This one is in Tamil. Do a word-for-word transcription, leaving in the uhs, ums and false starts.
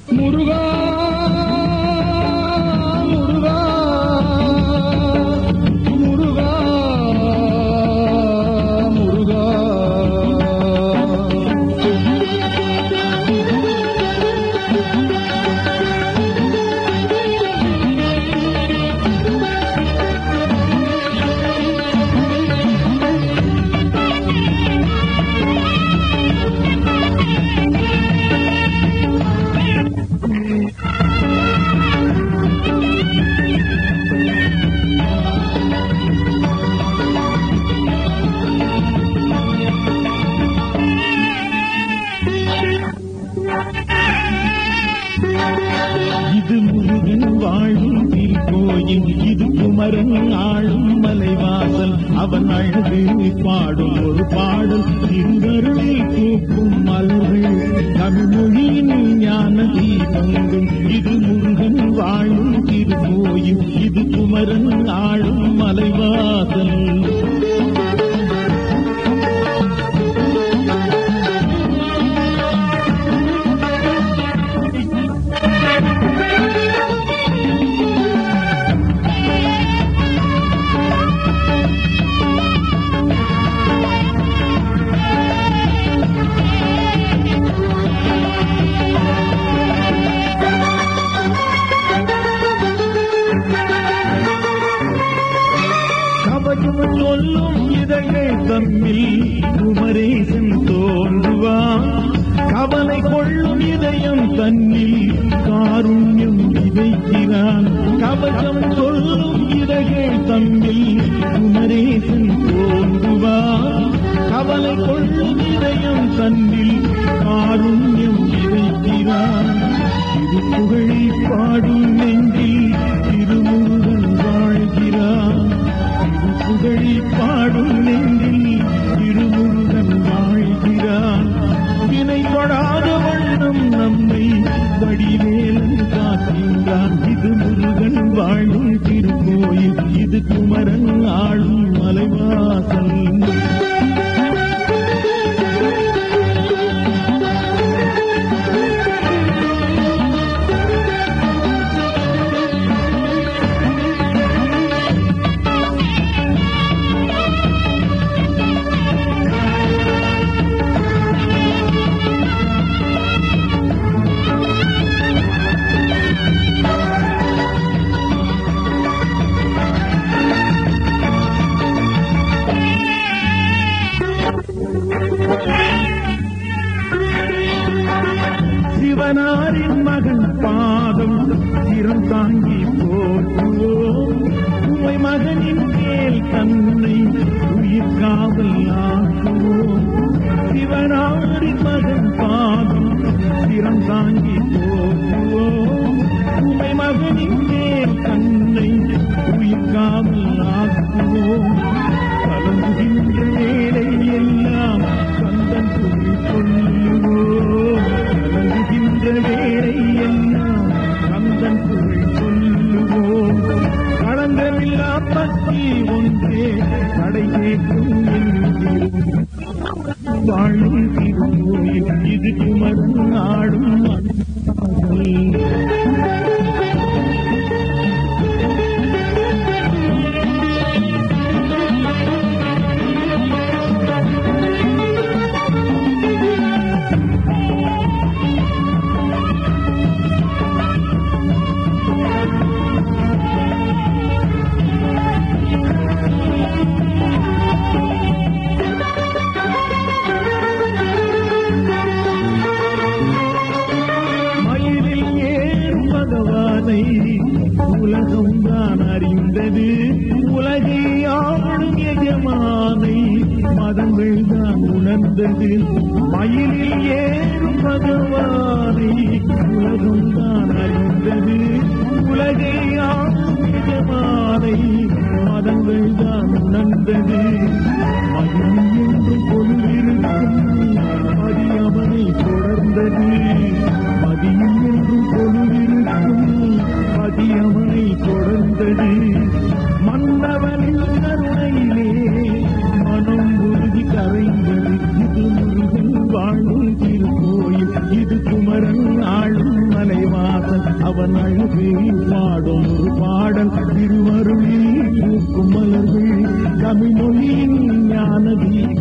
முருகா முருகா முருகா முருகா இது முருகன் வாழும் திருக்கோயில், இது குமரன் ஆளும் மலைவாசல். அவன் அழகு பாடும் ஒரு பாடல், திருவருளில் தூக்கும் மலர்கள், தமிழ்மொழியின் ஞான தீபங்கள். இது முருகன் வாழும் திருக்கோயில், இது குமரன் ஆளும் மலைவாசல். சொல்லும் இதழ்கள் தம்மில் குமரேசன் தோன்றுவான். கவலை கொள்ளும் இதயம் தன்னில் காருண்யம் விதைக்கிறான். கவசம் சொல்லும் இதழ்கள் தம்மில் குமரேசன் தோன்றுவான். கவலை கொள்ளும் இதயம் தன்னில் காருண்யம் விதைக்கிறான். திருப்புகழை பாடும் நெஞ்சில் திருமுருகன் வாழ்கிறான். புகழி பாடும் நெஞ்சில் திருமுருகன் வாழ்கிறான். வினை தொடாத வண்ணம் நம்மை வடிவேலன் காக்கின்றான். இது முருகன் வாழும் திருக்கோயில், இது குமரன் ஆளும் மலைவாசல். சிவனாரின் மகன் பாதம் சிரம் தாங்கி போற்றுவோம். உமை மகனின் மேல் தன்னை உயிர் காவல் ஆக்குவோம். சிவனாரின் மகன் பாதம் சிரம் தாங்கி போற்றுவோம். உமை மகனின் மேல் தன்னை உயிர் காவல் ஆக்குவோம். கலங்குகின்ற வேலை எல்லாம் கந்தன் துணி சொல்லுவோம். கலங்குகின்ற வேலை எல்லாம் கந்தன் துணை சொல்லுவோம். களங்கமில்லா பக்தி ஒன்றே கடை கேட்கும் வாழும் திருக்கோயில், இது குமரன் ஆடும் உலகம் தான் அறிந்தது. உலகை ஆளும் எஜமானை மதங்கள் தான் உணர்ந்தது. மயிலில் ஏறும் பகவானை உலகம் தான் அறிந்தது. உலகை ஆளும் எஜமானை மதங்கள் தான் உணர்ந்தது. மகிழ் என்று பொருளிருக்கும் மதி அவனை தொடர்ந்தது. மதியும் என்று பொருளிருக்கும் மதி அவனை தொடர்ந்தது. மன்னவனின் கருணையிலே மனம் உறுதி கரைந்தது. இது முருகன் வாழும் திருக்கோயில், இது குமரன் ஆளும் மலை. அவன் அழகில் பாடும் ஒரு பாடல் திருவருளில் பூக்கும் மலர்கள் தமிழ் மொழியின் ஞான